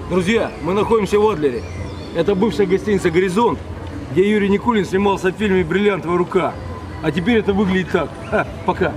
Друзья, мы находимся в Адлере. Это бывшая гостиница «Горизонт», где Юрий Никулин снимался в фильме «Бриллиантовая рука». А теперь это выглядит так. Пока.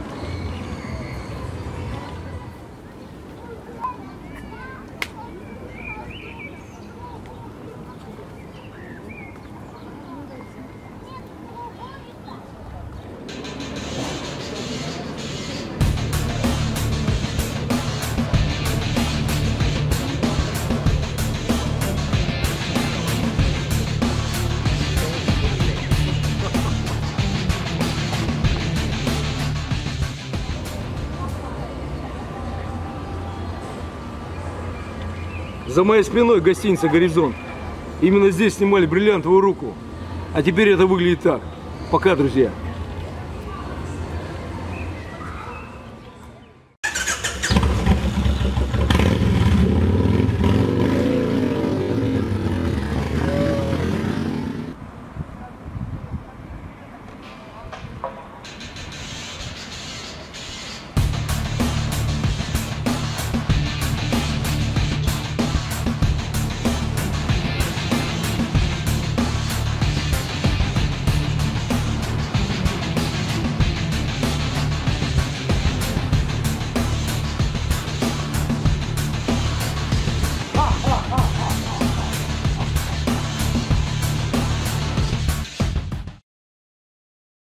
За моей спиной гостиница «Горизонт». Именно здесь снимали «Бриллиантовую руку». А теперь это выглядит так. Пока, друзья.